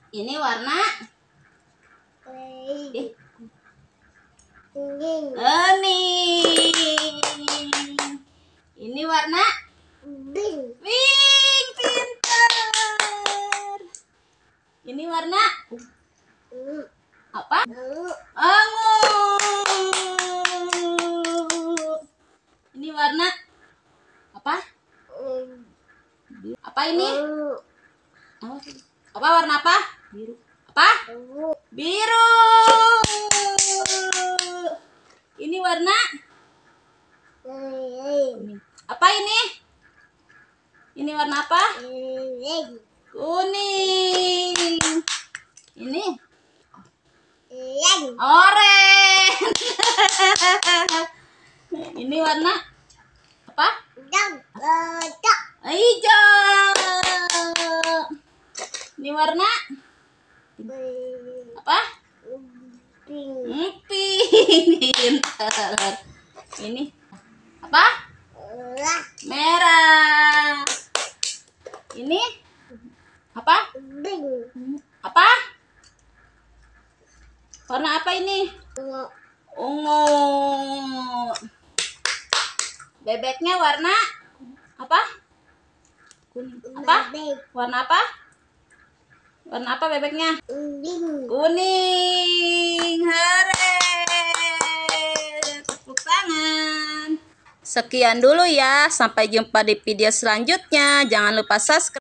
Ini warna kuning. Ini warna pink. Pintar. Ini warna apa? Ungu. Ini warna apa? Apa ini? Apa warna apa? Biru. Apa? Biru. Ini warna apa ini? Ini warna apa? Kuning. Ini orange. Ini warna apa? Hijau. Ini warna apa? Pink. Pintar. Ini apa? Merah. Ini apa? Apa? Warna apa ini? Ungu. Bebeknya warna apa? Kuning. Apa? Warna apa? Warna apa bebeknya? Kuning. Hore. Tepuk tangan. Sekian dulu ya. Sampai jumpa di video selanjutnya. Jangan lupa subscribe.